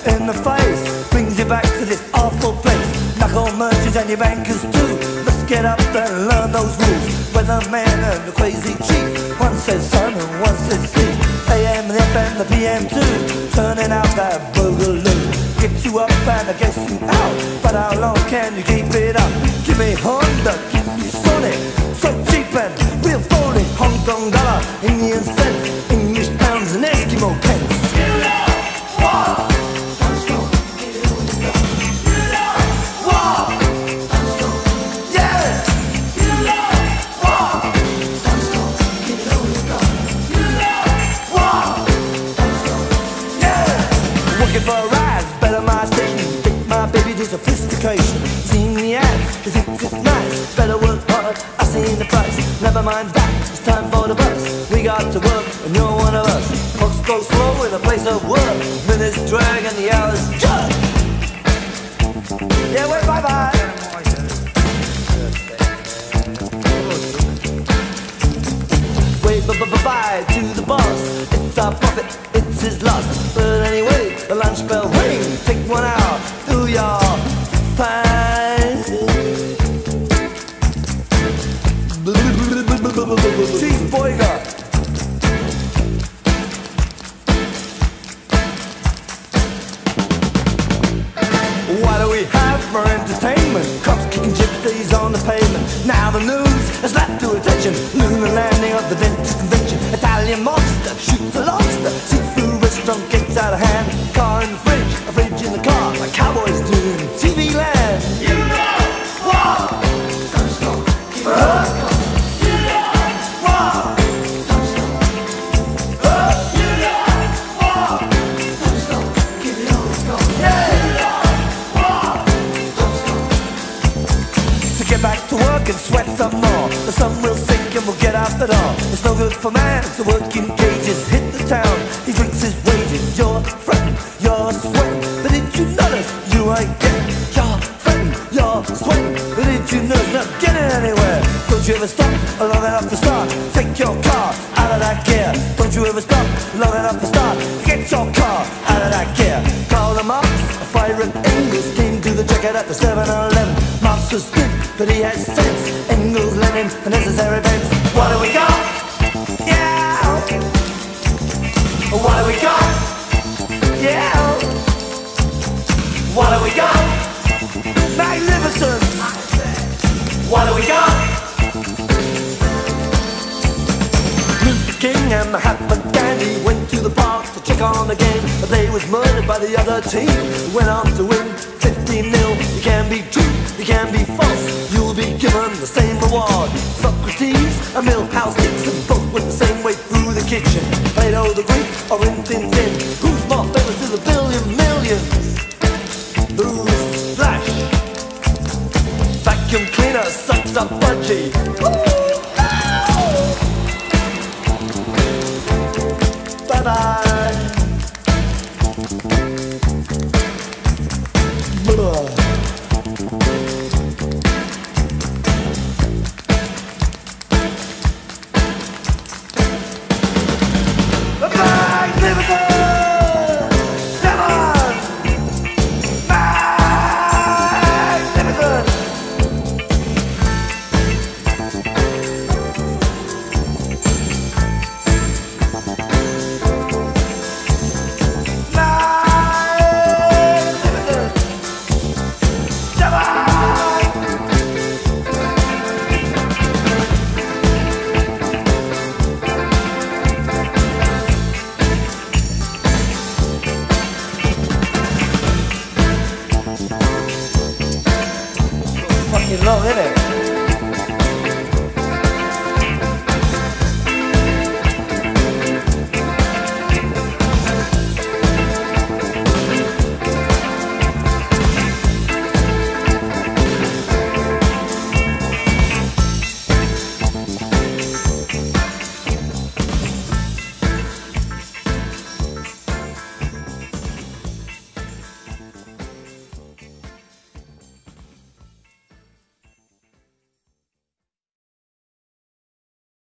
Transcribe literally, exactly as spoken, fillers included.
in the face brings you back to this awful place. Knuckle merchants and your bankers too. Let's get up and learn those rules. Weatherman and the crazy chief. One says sun and one says sea. A M, the F M, the P M too. Turning out that boogaloo. Get you up and I guess you out. But how long can you keep it up? Give me Honda, keep me Sonic. So cheap and real phony. Hong Kong dollar, Indian cents, English pounds and Eskimo pence. Looking for a rise, better my station. Take my baby to sophistication. Seen the ads, cause it's just nice. Better work hard, I seen the price. Never mind that, it's time for the bus. We got to work, and you're one of us. Folks go slow in a place of work. Minutes drag and the hours jug. Yeah, wait, bye-bye. Wait, bye-bye to the boss. It's our profit, it's his loss. But anyway, the lunch bell ring. Take one out, do your fine. Chief Boyga. What do we have for entertainment? Cops kicking gypsies on the pavement. Now the news has slapped to attention. Lunar landing of the dentist convention. Italian monster shoots a lobster. Seafood restaurant gets out of hand. Car in the fridge, a fridge in the car, like cowboys do in T V land. You know what? Don't stop, keep uh, you know what? Don't stop. Uh, you know what? Don't stop, keep it on, let's go. Yeah. You know what? Don't stop. So get back to work and sweat some more. The sun will sink and we'll get out the door. It's no good for man to work in cages. Hit the town, he drinks his wages. You're fretting, you're sweating, but did you notice you ain't getting? You're fretting, you're sweating, but did you notice not getting anywhere? Don't you ever stop long enough to start? Take your car out of that gear. Don't you ever stop long enough to start? Get your car out of that gear. Call them up, a fire and Engels came to the checkout at the seven eleven. Marx was good, but he had sense. Engels, Lenin, the necessary events. What do we got? Yeah. What do we got? Yeah. What do we got? Magnificent. What do we got? Luther King and Mahatma Gandhi went to the park to check on the game, but they was murdered by the other team. Went on to win fifteen nil. You can be true, you can be false. You'll be given the same reward. Socrates and Milhouse Dixon both went the same way through the kitchen. Plato the Greek or Rin Tin Tin. Who's more famous to the billion millions? Who's Flash? Vacuum cleaner sucks up budgie. Bye bye. Fucking long, isn't it?